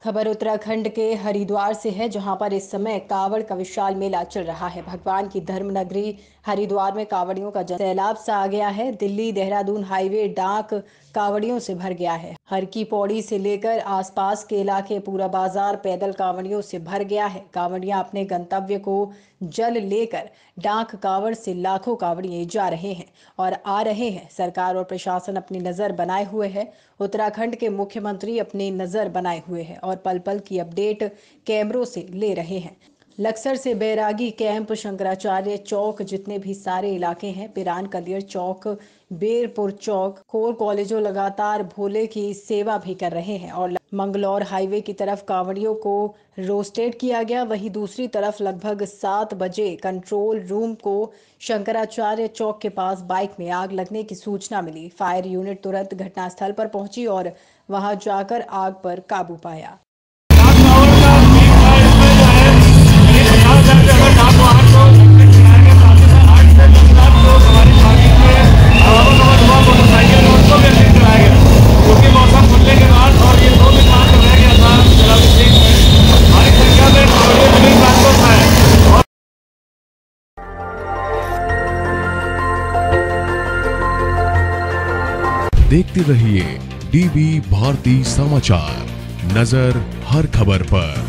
खबर उत्तराखंड के हरिद्वार से है, जहां पर इस समय कावड़ का विशाल मेला चल रहा है। भगवान की धर्म नगरी हरिद्वार में कावड़ियों का सैलाब सा आ गया है। दिल्ली देहरादून हाईवे डाक कावड़ियों से भर गया है। हर की पौड़ी से लेकर आसपास के इलाके पूरा बाजार पैदल कावड़ियों से भर गया है। कावड़ियां अपने गंतव्य को जल लेकर डाक कावड़ से लाखों कावड़िए जा रहे हैं और आ रहे हैं। सरकार और प्रशासन अपनी नजर बनाए हुए है। उत्तराखंड के मुख्यमंत्री अपनी नजर बनाए हुए हैं और पल पल की अपडेट कैमरों से ले रहे हैं। लक्सर से बैरागी कैंप, शंकराचार्य चौक, जितने भी सारे इलाके हैं, पिरान कलियर चौक, बेरपुर चौक, कोर कॉलेजों लगातार भोले की सेवा भी कर रहे हैं। और मंगलौर हाईवे की तरफ कांवड़ियों को रोस्टेड किया गया। वहीं दूसरी तरफ लगभग 7 बजे कंट्रोल रूम को शंकराचार्य चौक के पास बाइक में आग लगने की सूचना मिली। फायर यूनिट तुरंत घटनास्थल पर पहुंची और वहां जाकर आग पर काबू पाया। देखते रहिए डीबी भारती समाचार, नजर हर खबर पर।